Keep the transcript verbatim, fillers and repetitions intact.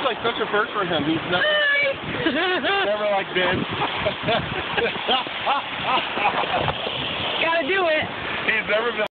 like such a first for him. He's never, never like been. Gotta do it. He's never been.